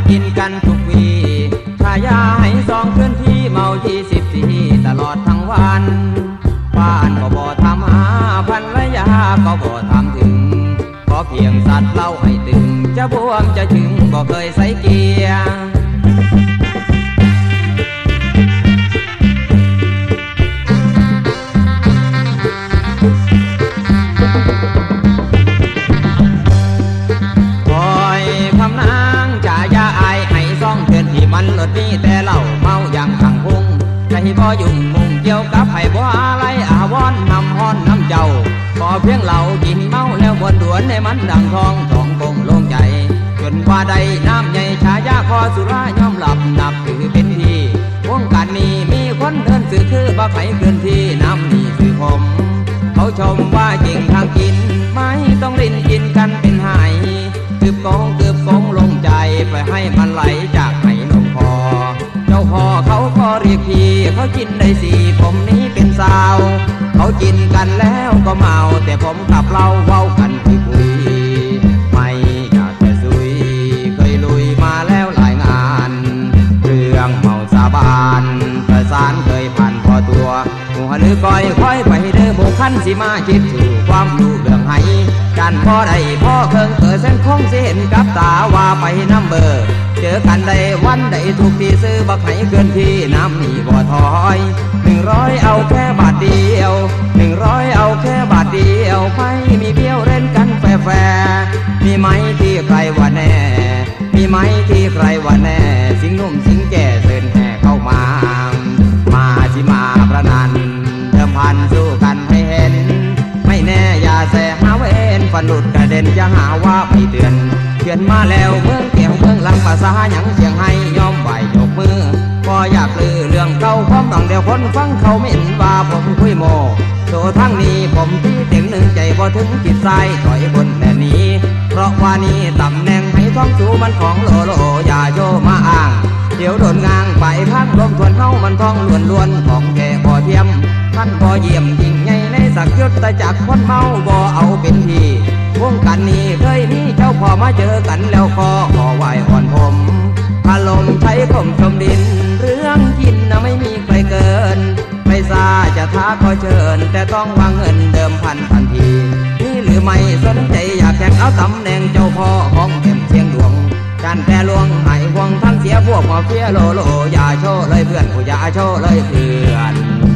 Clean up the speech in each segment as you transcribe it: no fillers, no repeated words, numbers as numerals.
กินกันทุกวีชายาให้ซองเคลื่อนที่เมา24ตลอดทั้งวันบ้านก็บ่ทำหาภรรยาก็บ่ทำถึงขอเพียงสัตว์เล่าให้ตึงจะบวมจะถึงบ่เคยใส่เกียร์มันหลดนี้แต่เหล่าเมาอย่างขังพุงใจบ่ยุ่งมุ่งเกี่ยวกับไผ่บ่อะไรอาวรนำฮ้อนน้ำเจ้าขอเพียงเหล่ากินเมาแล้วบนดวนให้มันดังทองทองคงโล่งใจจนว่าใดน้ำใหญ่ชายาคอสุรายอมหลับนับถือเป็นที่วงการนี้มีคนเดินสื่อคือบ่ไผ่เกินที่น้ำนี่คือผมเขาชมว่าจริงทางกินไม่ต้องลิ้นกินกันเป็นหายเกือบกองลงใจไปให้มันไหลจากเจ้าพ่อเขาก็เรียกพี่เขากินได้สี่ผมนี้เป็นสาวเขากินกันแล้วก็เมาแต่ผมกับเราเว้ากันคุยไม่อยากจะซุยเคยลุยมาแล้วหลายงานเรื่องเมาสาบานประสานเคยผ่านพอตัวหัวหรือก้อยค่อยไปเด้อโบคันสิมาคิดสู่ความรู้เรื่องให้กันพ่อได้พ่อเคิงเส้นคงสิเห็นกับตาว่าไปน้ำเบอร์เจอกันได้วันได้ทุกที่ซื้อบักไห้เกินที่น้ำนี่บ่ถอย100เอาแค่บาทเดียว100เอาแค่บาทเดียวไม่มีเบี้ยวเล่นกันแฟมีไหมที่ใครว่าแน่มีไหมที่ใครว่าแน่สิงนุ่มสิงแก่เสินแห่เข้ามาสิมาประนันเดิมพันสู้กันให้เห็นไม่แน่อย่าแสหาเว้นฝันหลุดกระเด็นจะหาว่าไม่เตือนมาแล้วเมืองเกี่ยวเมืองลำภาษาหยังเสียงให้ยอมไหวยกมือพออยากลือเรื่องเก่าความต้องเดียวคนฟังเขาไม่เห็นว่าผมคุยโมโซทั้งนี้ผมที่เต็งหนึ่งใจพอถึงจิตใจถอยบนแต่นี้เพราะว่านี้ตำแหน่งให้ท้องสูมันของโลอย่าโยมาอ้างเดี๋ยวโดนงางไปพักลมทวนเฮามันท้องล้วนของแก่พอเทียมท่านพอเยี่ยมยิ่งใหญ่ในสักยุทธจักรคนเมาบ่เอาเป็นทีวงกันนี้เคยมีเจ้าพ่อมาเจอกันแล้วขอไหวอ่อนผมพาลมใช้ข่มชมดินเรื่องกินนะไม่มีใครเกินไม่ซาจะท้าก็เชิญแต่ต้องวางเงินเดิมพันทันทีนี่หรือไม่สนใจอยากแข่งเอาตำแหน่งเจ้าพ่อของแก่มเชียงดวงการแปรลวงหายห่วงทั้งเสียพวกมาเฟียโลอย่าโชว์เลยเพื่อนผู้อย่าโชว์เลยเพื่อน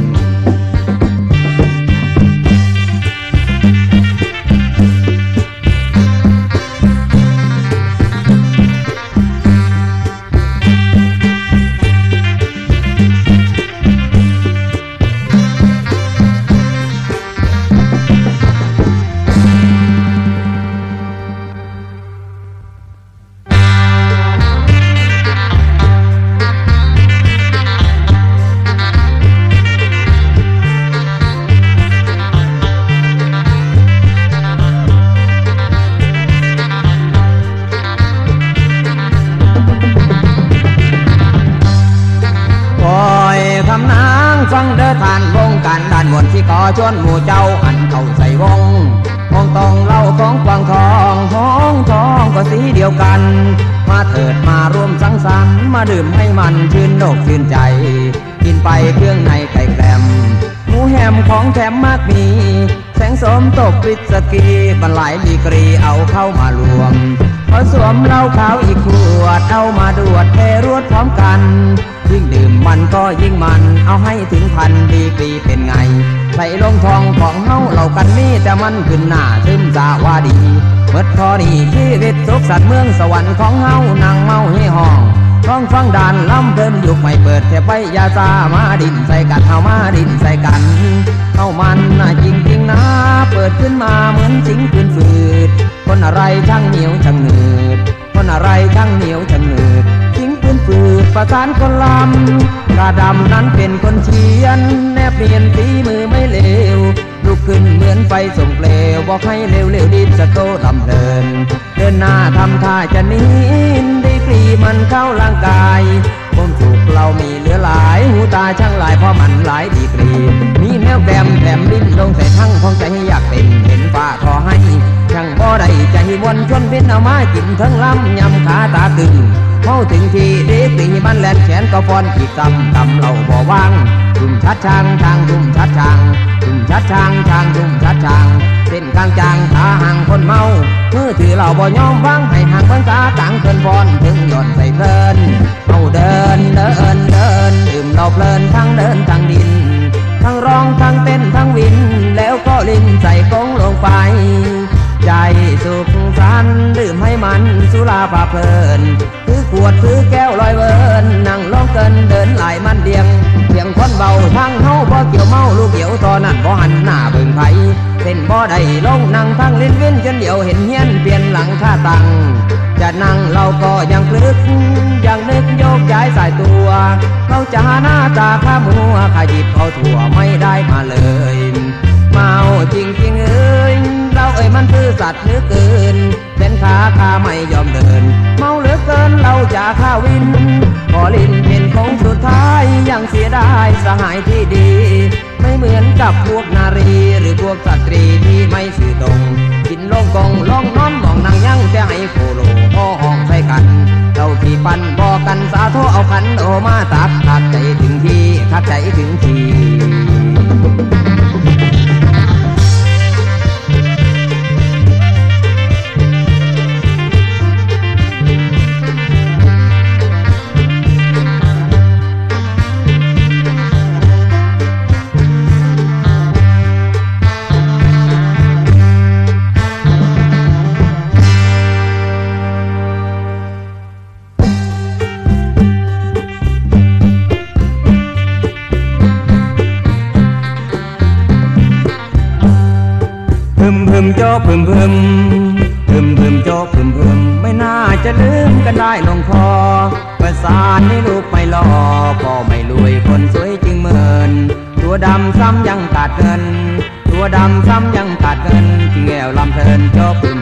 ฟังเด้อทานวงการด้านบนที่ก่อชวนหมู่เจ้าหันเข้าใส่วงต้องเล่าของกวางทองห้องทองก็สีเดียวกันมาเถิดมาร่วมสังสรรค์มาดื่มให้มันชื่นอกชื่นใจกินไปเครื่องในไก่แกล้มหมูแฮมของแถมมากมีแสงสมตบวิสกี้บรรลัยดีกรีเอาเข้ามารวมพอสวมเหล้าขาวอีกขวดเอามาดวดเทรวดพร้อมกันยิ่งดื่มมันก็ยิ่งมันเอาให้ถึงพันดีกรีเป็นไงใส่ลงทองของเฮาเหล่ากันนี่แต่มันขึ้นหน้าซึมซาว่าดีเมื่อพอดีชีวิตสุขสันต์เมืองสวรรค์ของเฮานางเมาให้ห้องท้องฟังด่านล้ำเพิ่นยุกไม่เปิดแค่ไปยาซามาดินใส่กันเฮามาดินใส่กันเฮามันน่าจริงๆนะเปิดขึ้นมาเหมือนสิงขึ้นฝืดคนอะไรช่างเหนียวช่างหนืดคนอะไรช่างเหนียวช่างหนืดสิงขึ้นฝืดประสานคนลำกระดำนั้นเป็นคนเชียนแนบเนียนฝีมือไม่เลวลุกขึ้นเหมือนไฟส่งเปลวบอกให้เร็วๆดินสะโตลำเดินเดินหน้าทำท่าจะหนีได้กรีมันเข้าร่างกายความสุขเรามีเหลือหลายหูตาช่างหลายเพราะมันหลายดีกรีมีแนวแกมแถมลิ้นลงใส่ทั้งของใจอยากเป็นเห็นฟ้าขอให้ช่างบ่ได้ใจมวนชวนเป็นเอามากินทั้งลำยำขาตาตึงเข้าถึงที่เด็กตีมันแลนแขนก็ฟอนขีดตำเราบ่วางทุ่มชัดช่างทางทุ่มชัดช่างทุ่มชัดช่างทางทุ่มชัดช่างเส้นกลางจางขาห่างคนเมามือถือเราบ่ยอมวางให้ห่างคนตาต่างเกินฟอนถึงหย่อนใส่เพลินเอาเดินดื่มเราเพลินทั้งเดินทั้งดินทั้งร้องทั้งเต้นทั้งวินแล้วก็ลิ้นใส่กงลงไปใจสุขสันต์ดื่มให้มันสุราปาเพลินถือขวดถือแก้วลอยเวินนั่งร้องเกินเดินหลายมันเดียงเสียงคนเบาทั้งเฮาบ่เกี่ยวเมาลูกเกี่ยวตอนนั้นบ่หันหน้าเบิ่งไผเส้นบ่ได้ลงนั่งทั้งลิ้นวินจนเดียวเห็นเฮียนเปลี่ยนหลังค่าตังจะนั่งเราก็ยังคลึกยังนึกโยกย้ายสายตัวเขาจะหาหน้าตาข้ามัวขยิบเอาถั่วไม่ได้มาเลยเมาจริงเอ้ยเรามันคือสัตว์เหลือเกินเป็นขาไม่ยอมเดินเมาเหลือเกินเราจะข้าวินพอลิ้นเป็นของสุดท้ายยังเสียดายสหายที่ดีไม่เหมือนกับพวกนารีหรือพวกสตรีที่ไม่สื่อตรงกินลงกองลองนอนมองนางยังจะให้โคโลพ่อห้องใส่กันเราที่ปันบอกกันสาโทเอาขันโอมาตักขัดใจถึงที่ขัดใจถึงที่โจ๊กพึมโจ๊กพึมไม่น่าจะลืมกันได้ลงคอประสานให้ลูกไม่รอพ่อไม่รวยคนสวยจึงเมินตัวดำซ้ำยังขาดเงินตัวดำซ้ำยังขาดเงินจึงแอวลำเพลินโจ๊กพึม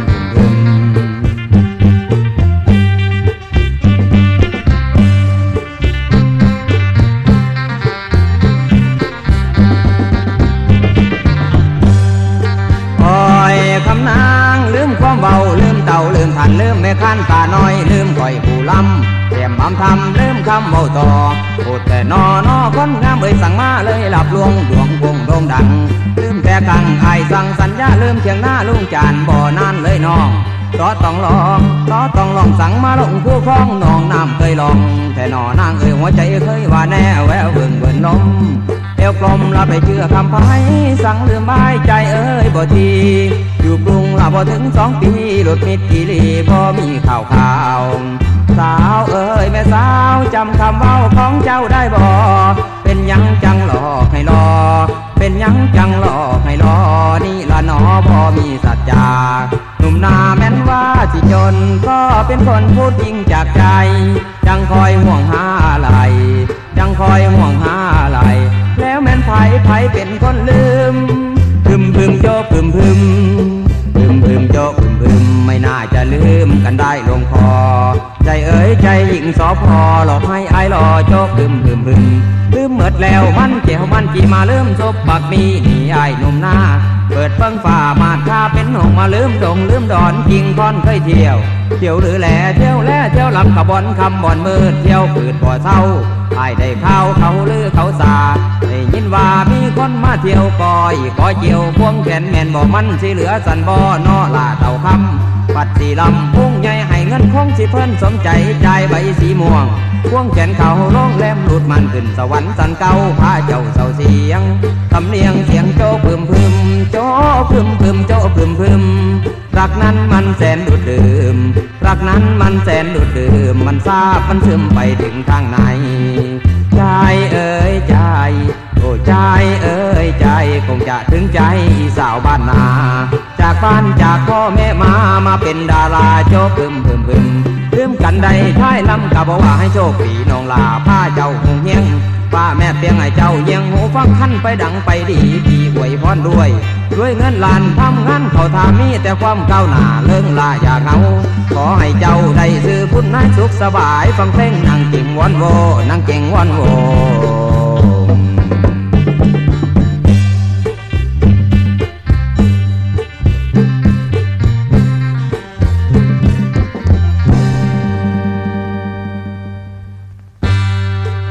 คำนางลืมความเบาลืมเต่าลืมทันลืมแม่ข้านตาน้อยลืมก่อยผู้ลำเตรียมบำทำลืมคำเบาต่อพูดแต่นอคนงามเอ่ยสั่งมาเลยหลับลวงดวงพงโด่งดังลืมแต่กังไอ้สั่งสัญญาลืมเชียงหน้าลุงจานบ่อนานเลยน้องต่อต้องลองสั่งมาลงผู้คล้องน้องน้ำเคยลองแต่นอนางเอ่ยหัวใจเคยว่าแน่แววเบิ่นลมเอวกลมละไปเชื่อคำพายสั่งลืมบายใจเอ้ยบ่ทีอยู่กรุงละบ่ถึง2 ปีรถมิตรกิลีบ่มีข่าวสาวเอ้ยแม่สาวจำคำเว้าของเจ้าได้บ่เป็นยังจังหลอกให้รอเป็นยังจังหลอกให้รอนี่ละหนอบ่มีสัจจาหนุ่มนาแม้นว่าสิจนก็เป็นคนพูดจริงจากใจจังคอยห่วงหาอะไรจังคอยห่วงหาอะไรแล้วแม่นไผเป็นคนลืมพึมโจ๊กพึมโจ๊กพึมไม่น่าจะลืมกันได้ลงคอใจเอ๋ยใจหญิงสอพอหลอกให้อายรอโจ๊กพึมลืมเมิดแล้วมันเจียวมันจีมาลืมศพปักมีนี่อายหนุ่มหน้าเปิดเบิ้งฝ่ามาดข้าเป็นหงมาลืมดงลืมดอนจริงคอนเคยเที่ยวหรือแหล่เที่ยวลำขบอนคำบ่อนมืดเที่ยวปืดบ่อเศร้าไอ้ได้ข้าวเขาลือเขาสาได้ยินว่ามีคนมาเที่ยวก่อยขอเจียวพวงแขนแม่นบ่มันสิเหลือสันบ่อนอลาเต่าคำปัดสีลำพุ่งใหญ่ให้เงินคงสิเพิ่นสมใจใจใบสีม่วงพวงแขนเขาลงแหลมหลุดมันขึ้นสวรรค์สันเก่าพาเจ้าเศร้าเสียงทำเนียงเสียงโจ๊กพึมโจ๊กพึมรักนั้นมันแสนดุดดื่มรักนั้นมันแสนดุดดื่มมันซาบมันซึมไปถึงข้างในใจเอ๋ยใจโอ้ใจเอ๋ยใจคงจะถึงใจสาวบ้านนาจากบ้านจากพ่อแม่มาเป็นดาราโจ๊กพึมลืมกันใดท้ายลำกะบอกว่าให้โชคดีน้องลาผ้าเจ้าคงเฮียงป้าแม่เปียงให้เจ้าเยียงหูฟังขั้นไปดังไปดีพี่อวยพรด้วยเงินล้านทำงานเขาทามีแต่ความก้าวหน้าเลื่องลาอย่าเหงาขอให้เจ้าได้ซื้อคุณนายสุขสบายฟังเพลงนางเก่งวอนโวนางเก่งวอนโว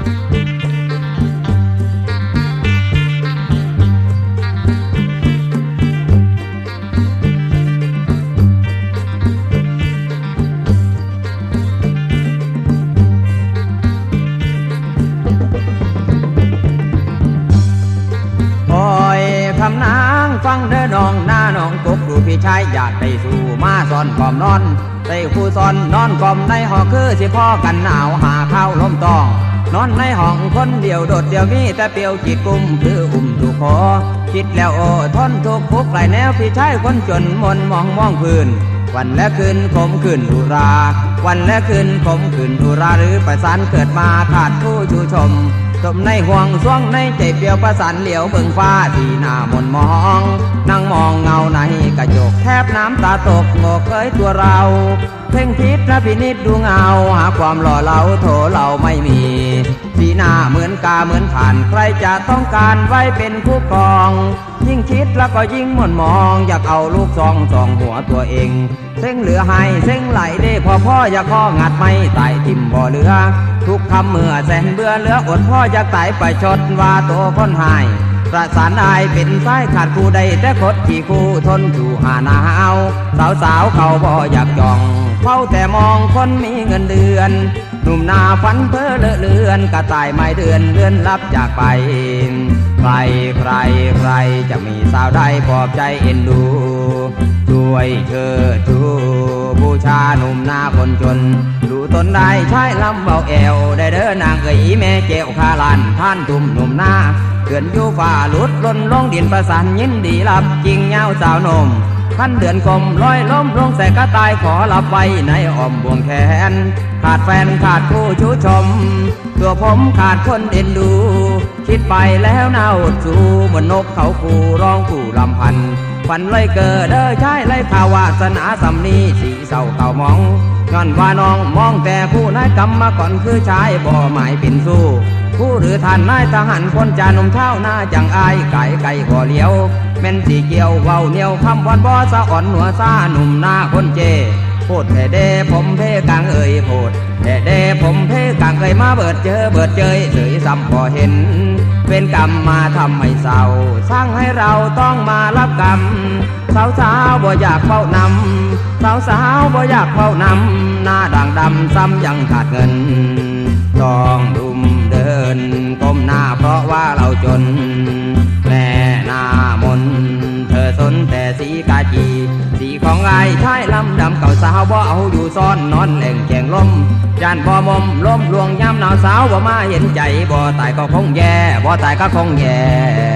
คำนางฟังเด้อน้องหน้าน้องกบดูพี่ชายอยากได้สู่มาซ่อนกอมนอนใส่คู่ซ่อนนอนกอมในห้องคือสิพ่อกันหนาวหาข้าวล้มตองนอนในห้องคนเดียวโดดเดียวมีแต่เปียวจิตกุมคือถูกคอคิดแล้วโอ้ทนทุกข์คุกไหลแนวพี่ชายคนจนมนมองพื้นวันและคืนขมขืนอุราวันและคืนขมขืนอุราหรือประสานเกิดมาขาดผู้ชูชมจมในห่วงซ่วงในใจเปียวประสานเหลียวเบิ่งฟ้าที่หน้ามนมองนั่งมองเงาในกระจกแทบน้ำตาตกโง่เคยตัวเราเพ่งพิษและพินิจดูเงาหาความหล่อเหลาโถเราไม่มีสีหน้าเหมือนกาเหมือนผ่านใครจะต้องการไว้เป็นคู่ครองยิ่งคิดแล้วก็ยิ่งมนมองอยากเอาลูกซองหัวตัวเองเส้งเหลือให้เส้งไหลได้พ่ออยากข้องัดไม่ไต่ทิมบ่อเหลือทุกคำเมื่อแสนเบื่อเหลืออดพ่ออยากตายไปชดว่าตัวคนหายประสานได้เป็นสายขาดคู่ใดแต่คดขี่คู่ทนอยู่หาหนาวสาวเขาบ่อยากจองเฝ้าแต่มองคนมีเงินเดือนหนุ่มหน้าฝันเพ้อเลอะเลือนกระต่ายไม่เดือนเลื่อนลับจากไปใครจะมีสาวได้ปลอบใจเอ็นดูช่วยเชิดชูบูชาหนุ่มหน้าคนจนดูตนได้ใช้ลำเบาแอวได้เด้อนางเอ๋ยแม่เจ้าคาลานท่านตุ่มหนุ่มหน้าเขื่อนอยู่ฝ่าหลุดล้นลงดินประสานยินดีรับจริงเงาสาวนมพันเดือนคมลอยล้มลงใส่กระต่ายขอรับไว้ในอ้อมบ่วงแขนขาดแฟนขาดผู้ชูชมตัวผมขาดคนเอ็นดูคิดไปแล้วน่าอดสู้เหมือนนกเขาคู่ร้องคู่ลำพันฝันเลยเกิดใช้เลยข่าววาสนาสำนีสีเศร้าเก่ามองย้อนว่าน้องมองแต่ผู้นายกรรมมาก่อนคือชายบ่หมายเป็นสู้ผู้หรือท่านนายทหารคนจานุ่มเท้าหน้าจังอายไก่ก่อเลี้ยวแม่นสีเกี่ยวเว้าเหนียวคำวันบ่สะอ่อนหัวซาหนุ่มหน้าคนเจโพดแต่เดผมเพกางเอ่ยโพดแต่เดผมเพกางเอ่ยมาเบิดเจยเสยซ้ำพอเห็นเป็นกรรมมาทำให้เศร้าสร้างให้เราต้องมารับกรรมสาวบ่อยากเฝ้านำสาวบ่อยากเฝ้านำหน้าด่างดำซ้ำยังขาดเงินต้องดุมเดินก้มหน้าเพราะว่าเราจนแม่หน้ามนเธอสนแต่สีกาจีสีของไอ้ชายลำดำเก่าสาวบ่เอาอยู่ซ่อนนอนแหล่งแข่งลมจานพอมล้มลวงย้ำหนาวสาวบ่มาเห็นใจบ่ตายก็คงแย่บ่ตายก็คงแย่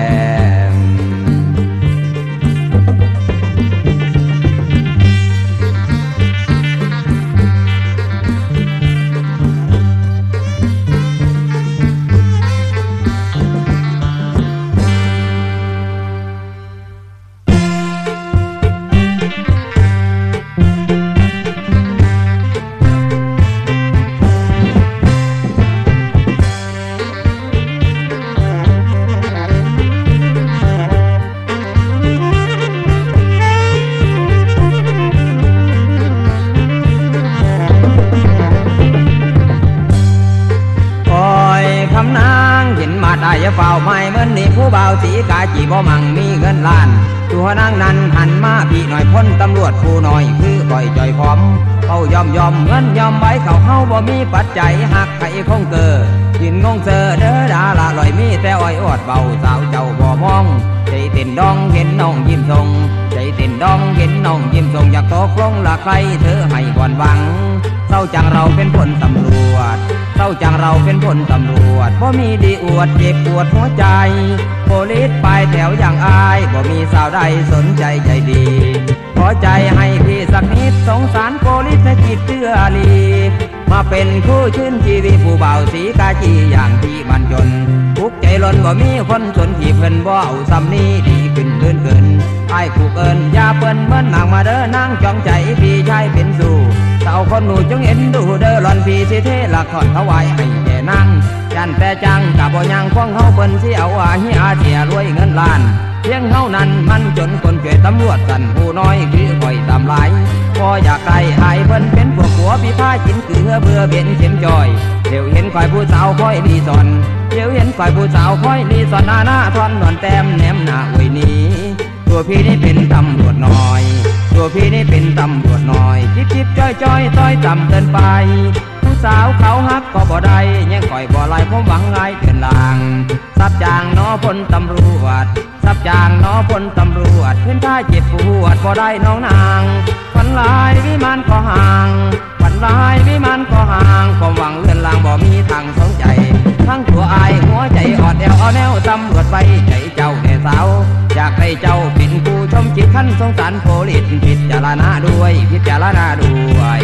อย่าเฝ้าไม่เหมือนนี่ผู้บ่าวสีกาจีบ่มั่งมีเงินล้านตัวนางนั้นหันมาพี่หน่อยพ้นตำรวจผู้หน่อยคือก่อยจ่อยพร้อมเขายอมเงินยอมใบเขาเฮาบ่มีปัจจัยหักไข่คงเกอกินงงเซอเด้อดาละลอยมีแต่อ้อยอดเบาสาวเจ้าบ่มองใจเต้นดองเห็นน้องยิ้มทรงใจเต้นดองเห็นน้องยิ้มทรงอยากตกลงละใครเธอให้ก่อนหวังเศร้าจังเราเป็นพลตำรวจเศร้าจังเราเป็นพลตำรวจบ่มีดีอวดเจ็บปวดหัวใจโพลิสปลายแถวอย่างอายบ่มีสาวใดสนใจใจดีขอใจให้พี่สักนิดสงสารโพลิสในจิตเชื่อลีมาเป็นคู่ชื่นชีวิตผู้บ่าวสีกาจีอย่างที่บรรจงทุกใจล้นบ่มีคนสนที่เพิ่นบ่เอาซ้ำนี้ดีขึ้นเกินไอ้ผู้เกินอย่าเปิ้นเหมือนนางมาเด้อนางจ้องใจพี่ชายเป็นสู้สาวคนหนูจงเห็นดูเด้อหล่อนพี่สิเทละครถวายให้แก่นางยันแต่จังกับบ่ยังควงเฮาเปิ้นสิเอาอาเฮียเสียรวยเงินล้านเพียงเท่านั้นมันจนคนช่วยตำรวจกันผู้น้อยคือคอยตำลายพออยากได้อายเพิ่นเป็นพวกหัวพี่ผ้ากินเกลือเบื่อเบ็นเข็มจอยเดี๋ยวเห็นฝ่ายผู้สาวคอยรีสอนเดี๋ยวเห็นฝ่ายผู้สาวคอยรีสอนหน้าทอนนอนแต้มแนมหน้าอวยนี้ตัวพี่นี่เป็นตำรวจน้อยตัวพี่นี่เป็นตำรวจน้อยจิบจิบจ้อยจ้อยต้อยต่ำเกินไปผู้สาวเขาฮักก็บ่ได้ยังคอยบ่ไล่ผมหวังไงเกินลางซับจางน้อพลตำรวจซับจางน้อพลตำรวจเห็นท่าเจ็บปวดบ่ได้น้องนางฝันลายวิมานก็ห่างฝันลายวิมานก็ห่างความหวังเลื่อนลางบ่มีทางสองใจทั้งตัวอายหัวใจอ่อนแอวเอาแนวตำรวจไปใจเจ้าแน่สาวอยากให้เจ้าเป็นผู้ชมจิตขั้นสงสารโพลิสพิจารณาด้วยพิจารณาด้วย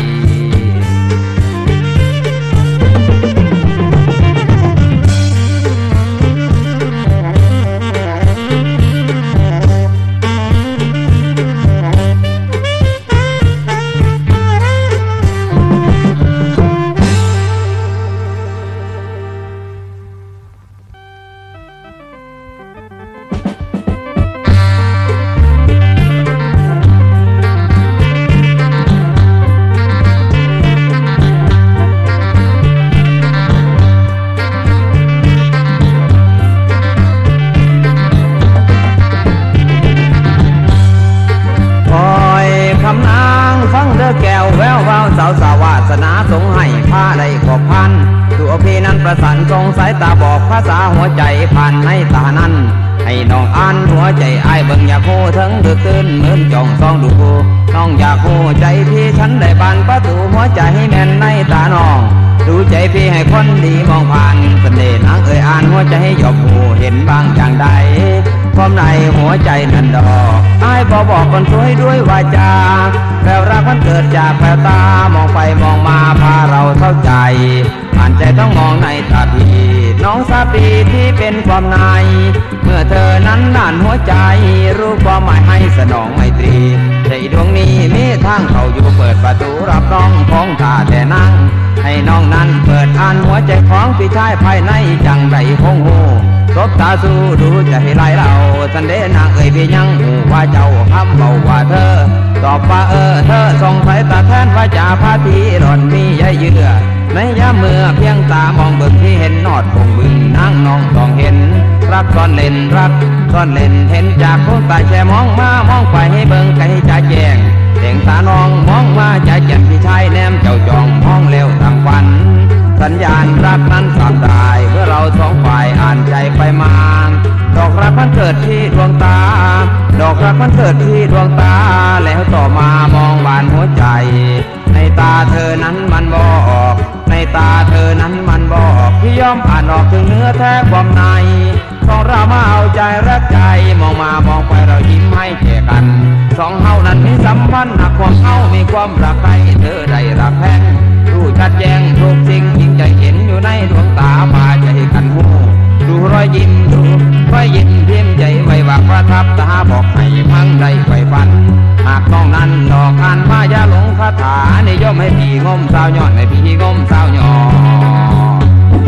สาวาสนาสงให้ผ้าใดขอบพันตัวพี่นั้นประสานทรงสายตาบอกภาษาหัวใจผ่านในตานั้นให้น้องอ่านหัวใจอ้ายเบิ่งอยากโหถึงดึกตื่นเหมือนจ้องซองดูน้องอยากโหใจพี่ฉันได้บานประตูหัวใจให้แน่นในตาน้องดูใจพี่ให้คนดีมองผ่านเสน่ห์นางอ่านหัวใจให้หยอบหูเห็นบางอย่างใดความในหัวใจนั้นดอกอ้ายบอกคนสวยด้วยวาจาแววรักมันเกิดจากแววตามองไปมองมาพาเราเข้าใจผ่านใจต้องมองในตาพี่น้องสาปีที่เป็นความในเมื่อเธอนั้นด้านหัวใจรู้ความหมายให้สนองไมตรีใจดวงนี้มีทางเข้าอยู่เปิดประตูรับน้องของท่าแต่นั่งให้น้องนั้นเปิดอ่านหัวใจของพี่ชายภายในจังไรคงหูตบตาสู้ดูจะให้ไล่เราสันเดนางพี่ยังหูว่าเจ้าคำเบาว่าเธอตอบว่าเธอส่งสายตาแทนว่าจ่าพาทีหล่อนมีใยเยื่อในยามเมื่อเพียงตามองเบิ่งที่เห็นนอดคงบึงนางน้องต้องเห็นรักซ่อนเล่นรักซ่อนเล่นเห็นจากคนตาแช่มองมามองไปให้เบิ่งไกลจะแจ้งเสียงตาน้องมองมาจะเจ็บพี่ชายแนมเจ้าจองมองเร็วทางฝันสัญญาณรักนั้นสามได้เมื่อเราสองฝ่ายอ่านใจไปมาดอกรักมันเกิดที่ดวงตาดอกรักมันเกิดที่ดวงตาแล้วต่อมามองบานหัวใจในตาเธอนั้นมันบอกในตาเธอนั้นมันบอกที่ยอมอ่านออกถึงเนื้อแท้ความในสองเรามาเอาใจรักใจมองมามองไปเรายิ้มให้แก่กันสองเฮานั้นมีสัมพันธ์หากความเฮามีความรักใครเธอได้รักแท้งรู้ชัดแจ้งทุกสิ่งยิ่งใจเห็นอยู่ในดวงตาพาใจกันหูดูรอยยิ้มดูรอยยิ้มเพียงใจไว้ว่าประทับตาบอกให้พังได้ไฟฟันหากน้องนั้นหลอกอ่านมาอย่าหลงคาถานิยมให้พี่งมสาวยอดให้พี่งมสาวยอด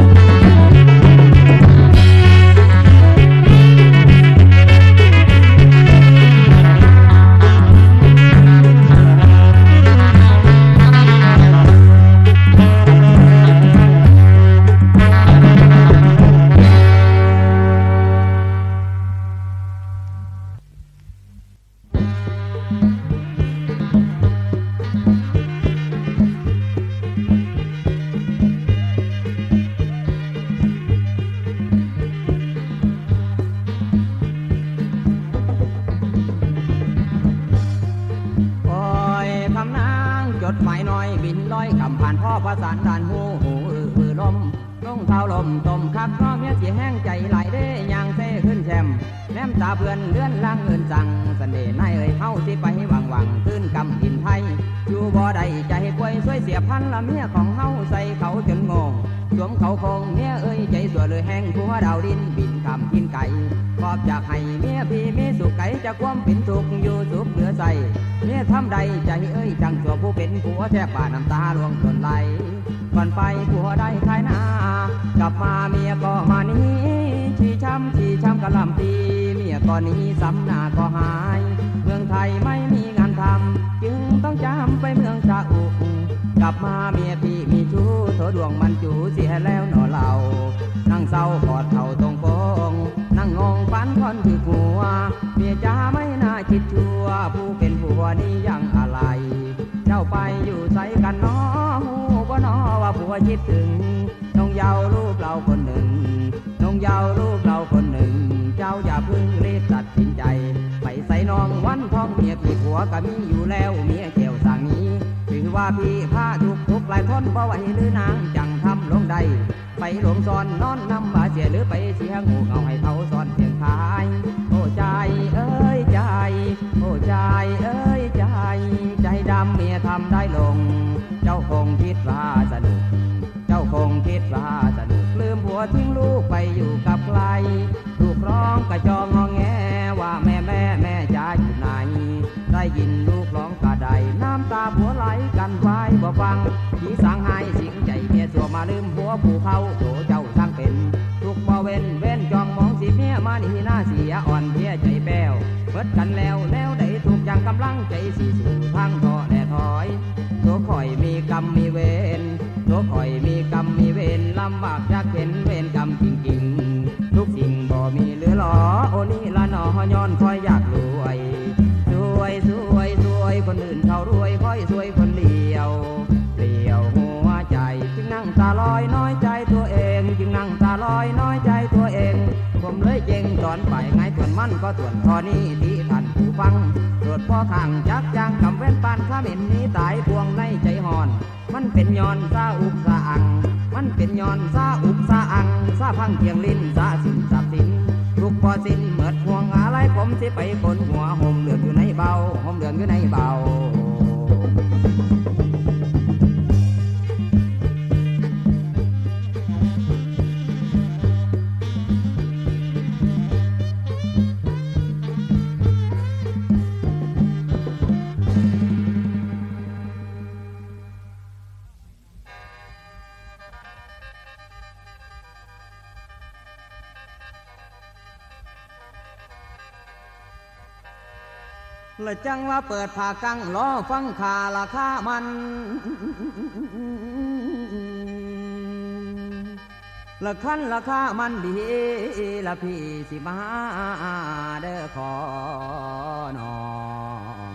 ดหมายน้อยบินลอยคำผ่านพ่อประสานด่านหูลมลงเท้าลมต้มคักน้อเมียเสียแห้งใจไหลเด้ยางเซ่ขึ้นแชมแนมตาเพื่อนเลื่อนล่างเงินสั่งเสน่ห์นายเอ่ยเฮาสิไปหวังขึ้นกำอินไทยอยู่บ่ได้ใจป่วยสวยเสียพันละเมียของเฮาใส่เขาจนงงสวมเขาคงเมียเอ้ยใจสวยเลยแห้งผัวดาวดินบินคำกินไก่ขอบจากให้เมียพี่มีสุขไก่จะความเป็นสุขอยู่สุขเหลือใส่เมียทำใดใจเอ้ยจังตัวผู้เป็นผัวแทบป่าน้ำตาล่วงหล่นไหลก่อนไปผัวได้ขายหน้ากลับมาเมียก็มานี้ชี้ช้ำกะลำปีเมียก็ก็หนีซ้ำหน้าก็หายเมืองไทยไม่มีงานทำจึงต้องจำไปเมืองซาอุกลับมาเมียพี่มีชู้โถดวงมันจูเสียแล้วหนอเรานั่งเศร้ากอดเข่าตรงโปงนั่งงงปันคอนคือหัวเมียจ้าไม่น่าคิดชั่วผู้เป็นผัวนี่ยังอะไรเจ้าไปอยู่ใส่กันน้อหูบ่น้อว่าผัวคิดถึงน้องเยาลูกเราคนหนึ่งน้องเยาลูกเราคนหนึ่งเจ้าอย่าพึ่งรีบตัดสินใจไปใส่น้องวันท้องเมียพี่ผัวก็มีอยู่แล้วเมียเกี่ยวสั่งนี้ถือว่าพี่ผ้าทุกหลายคนบ่ไหวหรือนางจังทำลงใดไปหลงซ้อนนอนนำมาเสียหรือไปเสียงูเอาให้เขาซ้อนเพียงทายโอ้ใจเอ้ยใจโอ้ใจเอ้ยใจใจดำเมียทำได้ลงเจ้าคงคิดว่าสนุกเจ้าคงคิดว่าสนุกลืมผัวทิ้งลูกไปอยู่กับใครลูกร้องกระจองงอแงว่าแม่จ๋าอยู่ไหนได้ยินลูกร้องกระไดน้ำตาผัวไหลกันไว้บ่ฟังผีสางหายสิงใจเมียสัวมาลืมผัวผู้เขาโถเจ้าสร้างเป็นทุกบ่เว้นจองมองสิเมียมานี่หน้าเสียอ่อนเพียใจแป้วเบิดกันแล้วได้ถูกอย่างกำลังใจสิสู่ทางท้อแน่ถอยตัวข่อยมีกรรมมีเวรตัวข่อยมีกรรมมีเวรลำบากยากเข็นเวรกรรมจริงๆทุกสิ่งบ่มีเหลือหลอโอนี่ละหนอย้อนคอยอยากรวยคนอื่นเขารวยค่อยสวยคนเดียวเปลี่ยวหัวใจจึงนั่งตาลอยน้อยใจตัวเองจึงนั่งตาลอยน้อยใจตัวเองผมเลยเจงตอนไปไงส่วนมันก็ส่วนพอนี้ที่ท่านผู้ฟังตรวจพ่อข้างจักจางกำเว้นปานข้าเห็นนี้ตายพวงในใจห่อนมันเป็นย้อนซาอุกซาอังมันเป็นย้อนซาอุกซาอังซาพังเทียงลิ้นซาสินสับสินทุกพอสิ้นเมิดห่วงอะไรผมสิไปกลหัวห่มเหลืองอยู่ในเบาห่มเหลืองอยู่ในเบาเลยจังว่าเปิดผ่ากังล้อฟังขาราคามันละคันราคามันดีละพี่สิมาเด้อขอน้อง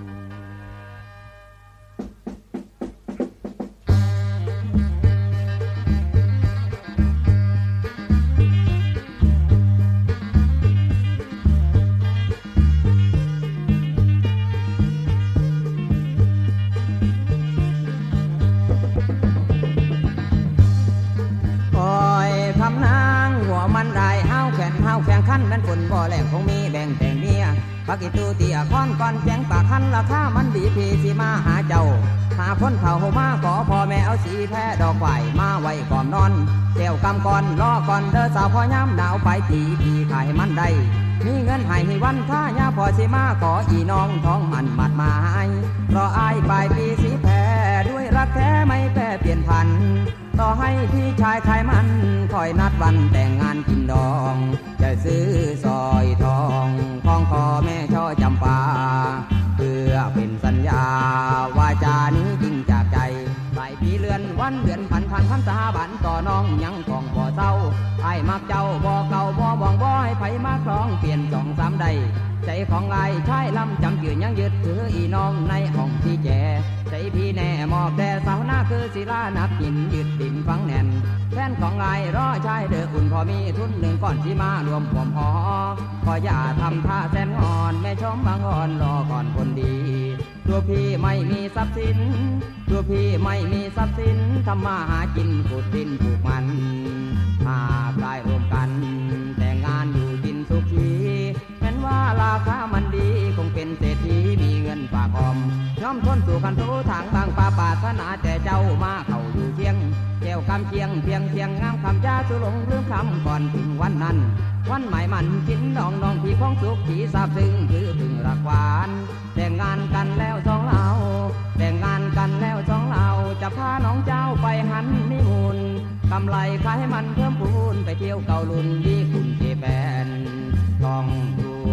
แข่งขันนั้นฝนบ่แหลงคงมีแบ่งแต่งเมียปักอีตูเตียค้อนก่อนแข่งปากคันราคามันดีพี่สิมาหาเจ้าหาคนเข่ามาขอพ่อแม่เอาสีแพ้ดอกไผ่มาไว้ก่อนนอนเกี่ยวกำก่อนรอก่อนเด้อสาวพ่อย่ำหนาวไปพี่ขายมันได้มีเงินให้วันท่าย่าพอสิมาขออีน้องท้องมันหมัดมาให้รออายปลายปีสีแพ้ด้วยรักแท้ไม่แปรเปลี่ยนพันต่อให้พี่ชายขายมันคอยนัดวันแต่งงานกินดองจะซื้อซอยทองของพ่อแม่ช่อจำปาเพื่อเป็นสัญญาวาจานี้จริงจากใจหลายปีเลือนวันเดือนพันสาบันต่อน้องยังของบ่เศร้าไอ้มักเจ้าบ่เก่าบ่บ่องบ่ให้ไผมาครองเปลี่ยน2-3ใดใจของไอ้ชายลำจำยืนยังยึดถืออีน้องในห้องที่แจใจพี่แน่มอบแต่สาวหน้าคือศิลานักหินยึดดินฝังแน่นแฟนของไอ้รอชายเด้ออุ่นพอมีทุนหนึ่งก่อนที่มารวมผมพอขออย่าทำท่าแสนอ่อนแม่ชมบางอ่อนรอก่อนคนดีตัวพี่ไม่มีทรัพย์สินตัวพี่ไม่มีทรัพย์สินทำมาหากินขุดดินปลูกมันหากได้รวมกันแต่งงานอยู่กินสุขีแม้นว่าราคามันดีคงเป็นเศรษฐีมีเงินฝากออมย่อมทนสู่กันทุทางบางป่าปาถนาแต่เจ้ามาเข้าอยู่เที่ยงแก้วคำเชียงเพียงงามคำยาสุหลงลืมคำก่อนถึงวันนั้นวันใหม่มันกินน้องพี่ของสุขที่ทราบซึ้งคือถึงรักหวานแต่งงานกันแล้วสองเราแต่งงานกันแล้วสองเราจะพาน้องเจ้าไปหันนิมูลกำไรขายมันเพิ่มพูนไปเที่ยวเกาลุนญี่ปุ่นเจแปนต้องดู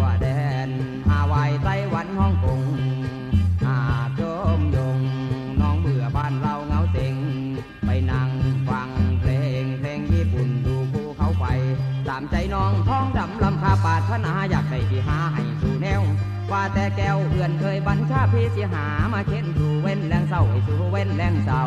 ามใจน้องท้องดำลำคาปาถนาอยากได้ที่หาให้สู่แนวว่าแต่แก้วเอื่อนเคยบัญชาพี่สิหามาเช่นสู่เว้นแรงเศร้าให้สู่เว้นแรงเศร้า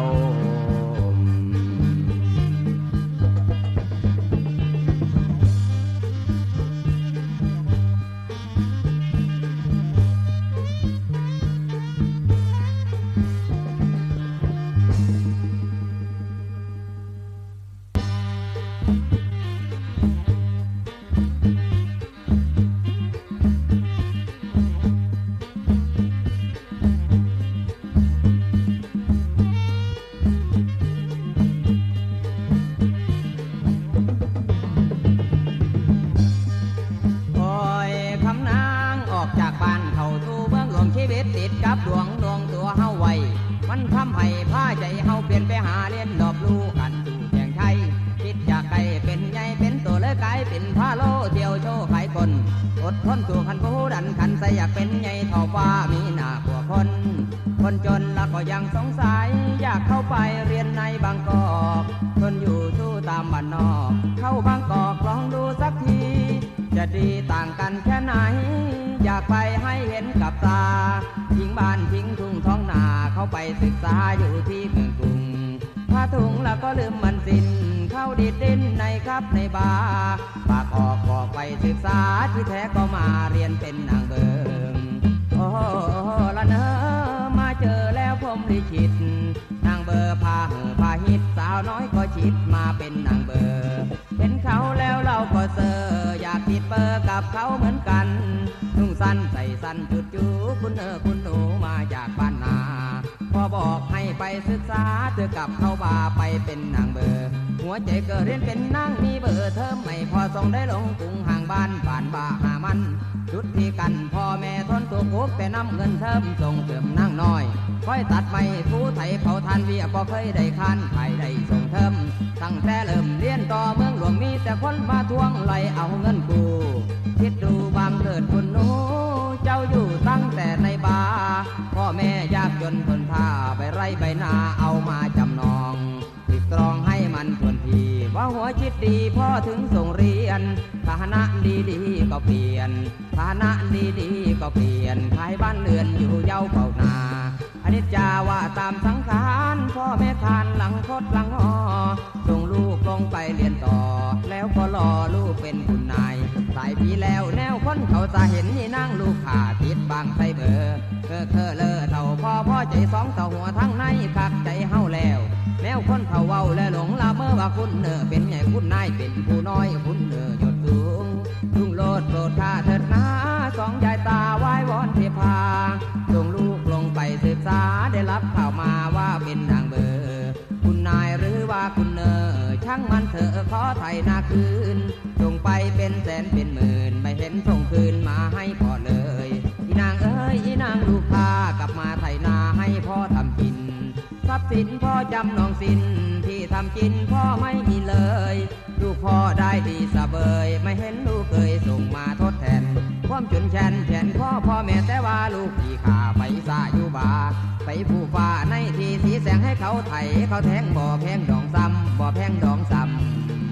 ติดกับดวงตัวเฮาไว้มันทำให้ผ้าใจเฮาเปลี่ยนไปหาเล่นดอบลู่กันสู่แจงชัยคิดจากไกลเป็นใหญ่เป็นตัวเลยกลายเป็นผ้าโลเที่ยวโชว์ขายคนอดทนสู่ขันผู้ดันขันใส่อยากเป็นใหญ่ทอฟ้ามีหน้ากว่าคนจนแล้วก็ยังสงสัยอยากเข้าไปเรียนในบางกอกทนอยู่สู้ตามบ้านนอกเข้าบางกอกลองดูสักทีจะดีต่างกันแค่ไหนอยากไปให้เห็นกับตาทิ้งบ้านทิ้งทุ่งท้องนาเข้าไปศึกษาอยู่ที่เมืองกรุงผ้าถุงแล้วก็ลืมมันสิ้นเข้าดิดดินในครับในบาร์ปากบอกไปศึกษาที่แท้ก็มาเรียนเป็นนางเบิงโอ้ละเนอมาเจอแล้วผมลิขิตนางเบอร์พาพาฮิตสาวน้อยก็ชิดมาเป็นนางเบอร์เห็นเขาแล้วเราก็เซออยากติดเบอร์กับเขาเหมือนกันนุ่งสั้นใส่สั้นจุดจูคุณคุณหนูมาจากบ้านนาพอบอกให้ไปศึกษาเธอกลับเข้าบาไปเป็นนางเบอร์หัวใจเกิดเรียนเป็นนางมีเบอร์เธอไม่พอส่งได้ลงกรุงห่างบ้านผ่านบ้าหามันจุดที่กันพ่อแม่ทนตัวคุกแต่นำเงินเทิมส่งเติมนางน้อยค่อยตัดไม้ผู้ไถเผาทานเวียบ่เคยได้คันใครได้ส่งเทิมตั้งแต่เริ่มเรียนต่อเมืองหลวงมีแต่คนมาทวงไล่เอาเงินกูคิดดูบางเกิดคุณหนูเจ้าอยู่ตั้งแต่ในบาพ่อแม่ยากจนทนท่าไปไร่ใบนาเอามาจำนองติดตรองให้มันทวนทีว่าหัวจิตดีพ่อถึงส่งเรียนฐานะดีก็เปลี่ยนฐานะดีก็เปลี่ยนขายบ้านเรือนอยู่เย้าเฝ้านาอนิจจาว่าตามสังขารพ่อแม่ทานหลังคดหลังหอส่งลูกลงไปเรียนต่อแล้วก็รอลูกเป็นคุณนายหลายปีแล้วแนวคนเขาจะเห็นนี่นั่งลูกขาติดบางไส้เบอร์เลอเท่าพ่อใจสองเท่าหัวทั้งในคักใจเฮาแล้วแนวคนเท่าเว้าและหลงละเมื่อว่าคุณเป็นใหญ่คุณนายเป็นผู้น้อยคุณหยดสูงลุงโลดโปรดข้าเถิดนะสองยายตาไหว้วอนเทพาส่งลูกลงไปศึกษาได้รับข่าวมาว่าเป็นนางเบอร์คุณนายหรือว่าคุณช่างมันเถอะขอไถ่นาคืนส่งไปเป็นแสนเป็นหมื่นไม่เห็นส่งคืนมาให้พ่อเลยอีนางเอ้ยอีนางลูกพากลับมาไถ่นาให้พ่อทำกินทรัพย์สินพ่อจำนองสินที่ทำกินพ่อไม่มีเลยลูกพ่อได้ดีสะเบยไม่เห็นลูกเคยส่งมาทดแทนความจนแฉนพ่อแม่แต่ว่าลูกที่ขาไปซาอยู่บาไปผู้ฟ้าในที่สีแสงให้เขาไถเขาแทงบ่อแพงดองซ้ำบ่อแพงดองซ้ำ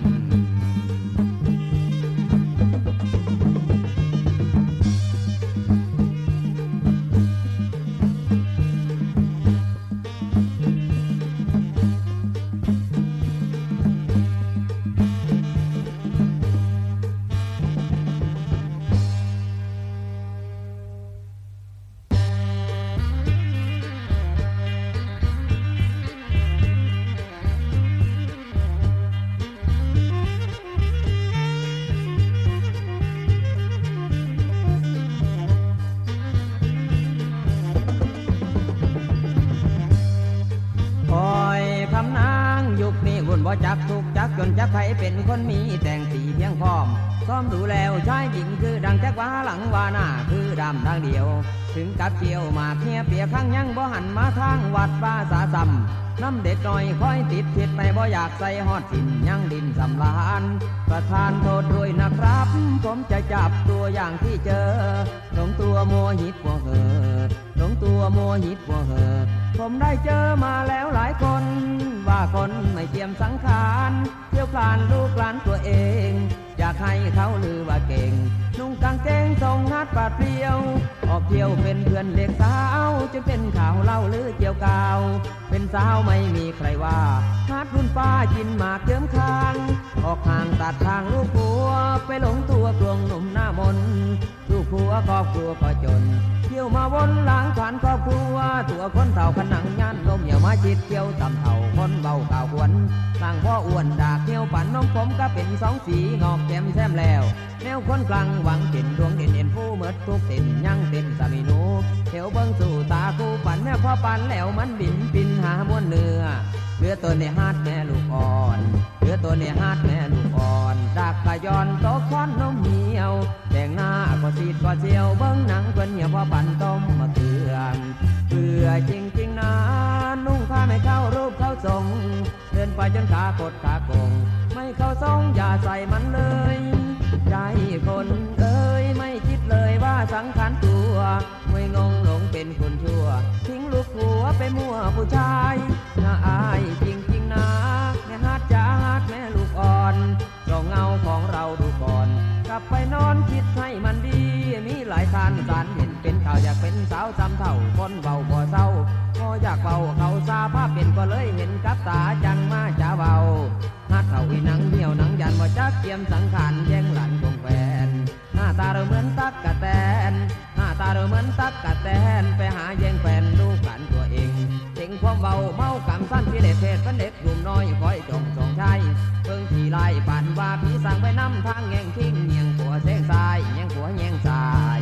บ่จักทุกจักจนจักไผเป็นคนมีแต่งสีเพียงพร้อมซ้อมดูแล้วชายหญิงคือดังจักว่าหลังว่าหน้าคือดำดังเดียวถึงกับเกี่ยวมาเพียเปียข้างยังบ่หันมาทางวัดฟ้าสาซ้ำน้ำเด็ดหน่อยคอยติดผิดไม่บ่อยากใส่ฮอดสินยังดินสำลานประทานโทษด้วยนะครับผมจะจับตัวอย่างที่เจอหลงตัวโมหิตว่าเหอหลงตัวโมหิตว่าเหอผมได้เจอมาแล้วหลายคนว่าคนไม่เทียมสังขารเที่ยวพลานลูกหลานตัวเองอยากให้เขาลือว่าเก่งนุ่งกางเกงทรงฮัดปาดเปรี้ยวออกเที่ยวเป็นเพื่อนเล็กสาวจะเป็นข่าวเล่าลือเกี่ยวกาวเป็นสาวไม่มีใครว่าฮัดรุ่นป้ากินหมากเยิ้มคางออกห่างตัดทางลูกผัวไปหลงตัวกลวงหนุ่มหน้ามนลูกผัวครอบครัวก็จนเที่ยวมาวนหลังผ่านครอบครัวตัวคนเฒ่าขนังยันลมเหนียวมาจิตเที่ยวตำเฒ่าคนเบาข่าวหวนต่างพ่ออ้วนดากเที่ยวปั่นน้องผมก็เป็นสองสีงอกแก้มแซมแล้วแนวคนกลางหวังเด่นดวงเด่นเด่นผู้เมิดทุกเด่นยังเด่นสามีหนูเที่ยวเบิ้งสู่ตาคู่ปั่นแม่พ่อปั่นแล้วมันบินปินหาม้วนเนื้อเรือตัวในฮาดแม่ลูกอ่อนเรือตัวในฮาดแม่ลูกอ่อนดักกะยอนโตควันนมเหนียวแต่งหน้าก็สีดก็เจียวเบิ้งหนังเพิ่นเหี่ยวพ่อปั่นต้มมาเกลือเบื่อจริงๆนะนุ่งผ้าไม่เข้ารูปเข้าทรงเดินไปจนขากดขาโกงไม่เข้าทรงอย่าใส่มันเลยใจคนเอ้ยไม่คิดเลยว่าสังขารตัวไม่งงหลงเป็นคนชั่วทิ้งลูกผัวไปมั่วผู้ชายน่าอายจริงๆนะแม่ฮัดจ้าฮัดแม่ลูกอ่อนส่องเงาของเราดูก่อนกลับไปนอนคิดให้มันดีมีหลายท่านสารเห็นเป็นข่าวอยากเป็นสาวซ้ำเท่าคนเบาบ่เศร้าก็อยากเบาเขาซาภาพเป็นก็เลยเห็นกับตาจังมาจ้าเบาฮัดเท่าอีหนังเหี่ยวหนังยันว่าจักเกียมสังขารแย่งหลานคงแฟนหน้าตาเราเหมือนตักกะแตนหน้าตาเราเหมือนตักกะแตนไปหาแย่งแฟนลูกหลานตัวเองเจ๋งความเบาเมากำสั้นที่เล็เพศเป็นเด็กหนุ่มน้อยคอยจงสองชายเบิ่งที่ไล่ปั่นว่าพี่สั่งไปนำทางแง่งทิ้งเงียงหัวเส้นสายแง่งหัวแง่งสาย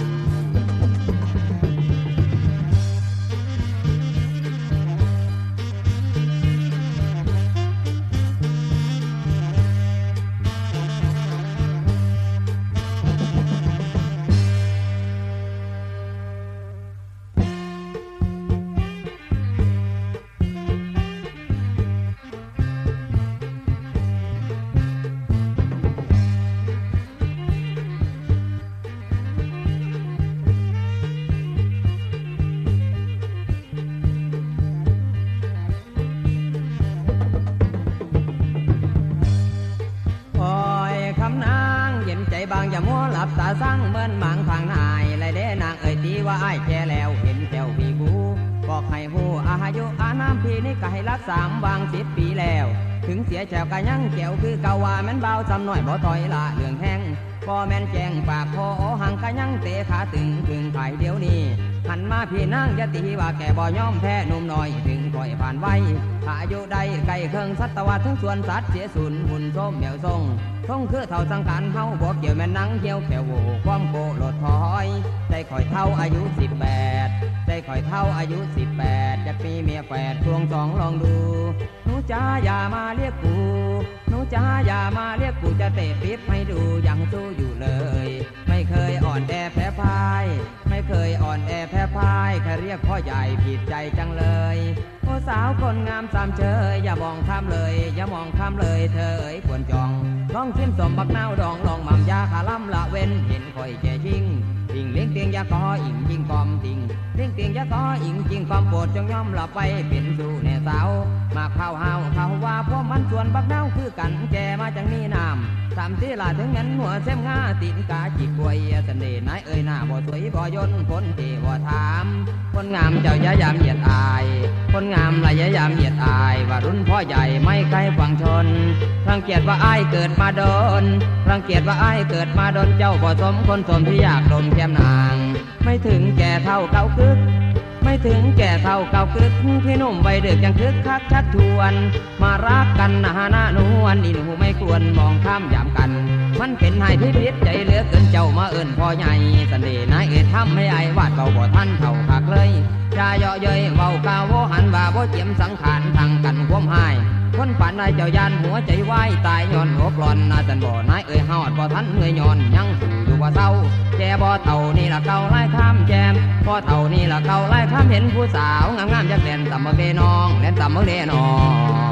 บางอย่ามัวหลับตาสั่งเหมือนหมางทางนายไรเด้นางเอ่ยตีว่าอ้ายแก่แล้วเห็นแก้วพี่กูบอกให้หูอายุอาน้ำพี่นี่ก็ให้รัก3 วาง10 ปีแล้วถึงเสียแจวก็ยังแก้วคือเก่าว่าแม่นเบาจำหน่อยบ่ถอยละเรื่องแห้งพอแม่นแจงปากคอหังก็ยังเตะขาตึงถึงไผ่เดี๋ยวนี้หันมาพี่นางจะตีว่าแก่บ่ยอมแพ้หนุ่มน้อยถึงคอยผ่านไว้อายุใดไก่เครื่องสัตวะทั้งส่วนสัตว์เสียสูญหุ่นส้มเหนียวทรงคือเท่าสังขารเฮาบ่เกี่ยวแม่นนังเกี่ยวแขวโวความโกโลดถอยใจคอยเท่าอายุ18ใจคอยเท่าอายุ18จะมีเมีย8พวง2ลองดูหนูจ้าอย่ามาเรียกกูหนูจ้าอย่ามาเรียกกูจะเตะปี๊บให้ดูยังสู้อยู่เลยไม่เคยอ่อนแอแพ้พ่ายไม่เคยอ่อนแอแพ้พ่ายแค่เรียกพ่อใหญ่ผิดใจจังเลยโอ้สาวคนงามสามเชยอย่ามองข้ามเลยอย่ามองข้ามเลยเธอเอ๋ยควรจองลองชิมสมบักนาวดองลองหม่ำยาขาล่ำละเว้นเห็นคอยแก่ชิงติงเลี้ยงเตียงยาคออิงจิงกอมติงเลี้ยงเตียงยาคออิงจิงกอมโปรดจงยอมหลับไปเป็นสู่แน่สาวมากข้าวหาวข้าวว่าพวกมันส่วนบักนาวคือกันแก่มาจังนี้น้ำสามที่ลาถึงงั้นหัวเส้มงาตินกาจิกกวยเสน่ห์นายเอ่ยหน้าบ่สวยบ่ยนคนที่บ่ถามคนงามเจ้าอย่ายามเหยียดอายคนงามละอย่ายามเหยียดอายว่ารุ่นพ่อใหญ่ไม่ใครฟังชนรังเกียจว่าอ้ายเกิดมาโดนรังเกียจว่าอ้ายเกิดมาโดนเจ้าบ่สมคนสมที่อยากดมแก้มนางไม่ถึงแก่เท่าเก่ากึกไม่ถึงแก่เท่าเก่ากึกพี่หนุ่มใบเด็กยังคึกคักชักชวนมารักกันนะหน้านวลอินหูไม่ควรมองข้ามยามกันมันเป็นให้พิพิษใจเหลือเกินเจ้ามาเอิ้นพ่อใหญ่เสน่ห์นายเอ๋ยทำให้ไอ้วาดเบาบ่ท่านเท่าคักเลยอย่าเยาะเย้ยเบากาโวหันว่าบ่เจียมสังขารทางกันความหายคนป่านนายเจ้ายานหัวใจไหวตายย้อนหัวปลอนนาจันบ่นายเอ๋ยหอดบ่ทันเงยย้อนยังสู่อยู่ว่าเศร้าแจบ่เท่านี่ละเก่าไล่ข้ามแจมบ่เท่านี่ละเก่าไล่ข้ามเห็นผู้สาวงามๆจักแล่นต่ำมาเบนองแล่นต่ำมาเบนอง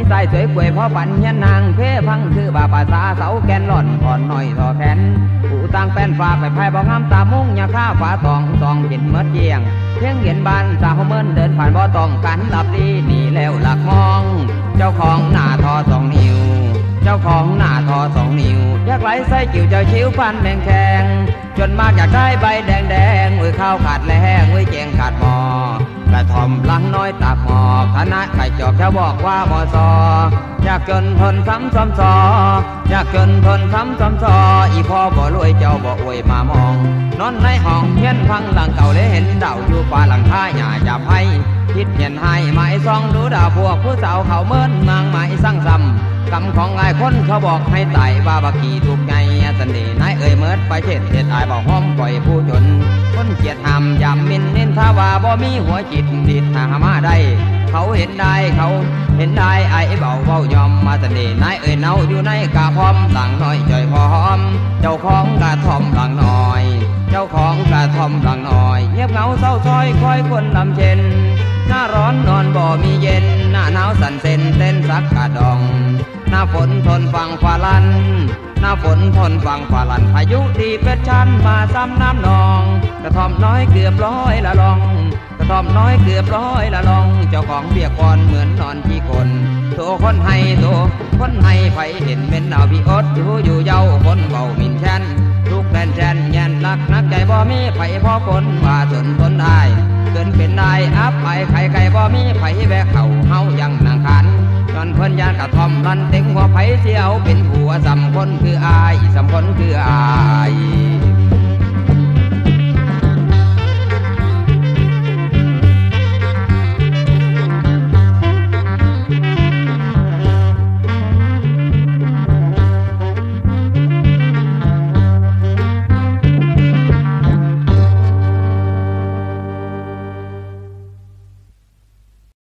ใส่สวยป่วยเพราะปันเฮียนนางเพพังคือบาภาษาเสาแกนหล่อนผ่อนหน่อยทอแขนผู้ต่างแป้นฝากไปภายบ่งามตามุ่งยาข้าฝาตองตองกินเมื่อเที่ยงเที่ยงเย็นบานสาวเมินเดินผ่านบ่ต้องกันหลับดีหนีแล้วหลักมองเจ้าของหน้าทอสองนิ้วเจ้าของหน้าทอสองนิ้วอยากไหลใส่กิ่วเจ้าชิวฟันแดงแข็งจนมากอยากได้ใบแดงแดงมือข้าวขาดแล้งมือแจงขาดหมอกระท่อมหลังน้อยตากหมอคณะไข่จอบจะบอกว่าหมอซออยากจนทนซ้ำซ้ำซออยากจนทนซ้ำซ้ำซออีพ่อบ่รวยเจ้าบ่อวยมามองนอนในห้องเพี้ยนพังหลังเก่าเลยเห็นดาวอยู่ป่าหลังท่าหญ้าจับให้คิดเห็นให้ไม้ซองดูดาวพวกผู้สาวเขาเมินนางไม้สั่งซ้ำคำของหลายคนเขาบอกให้ไต่ว่าบักกี้ถูกไงสันเดนายเอ่ยเมิดไปเช็ดเช็ดอายบอกห้อมปล่อยผู้จนคนเกียดหำยำมินนินทาว่าบ่มีหัวจิตติดหามาได้เขาเห็นได้เขาเห็นได้ไอ้เบาเบายอมมาสันเดนายเอ่ยเนาอยู่ในกะพร้อมหลังน้อยจ่อยพร้อมเจ้าของกะทอมหลังน้อยเจ้าของกะทอมหลังน้อยเงียบเหงาเศร้าซอยคอยคนลำเช่นหน้าร้อนนอนบ่มีเย็นหน้าหนาวสั่นเส้นเต้นสักกะดองหน้าฝนทนฟังฟ้าลันหน้าฝนทนฟังฟ้าลันพายุดีเป็ดชันมาซ้ำน้ำนองกระท่อมน้อยเกือบร้อยละลองกระท่อมน้อยเกือบร้อยละลองเจ้าของเบียกอนเหมือนนอนที่คนโตคนให้โตคนให้ไผเห็นเป็นเอาพี่อดอยู่เย้าคนเบามินแช่นทุกแผ่นแช่นแย่นรักนักใจบ่มีไผพอคนว่าจนทนได้เกินเป็นได้อับไปไข่ไก่บ่มีไผแบกเข่าเฮายังนางขันจนเพิ่นยานกระท่อมรันเต็งหัวไผเสียวเป็นผัวสำคนคืออายสำคนคืออาย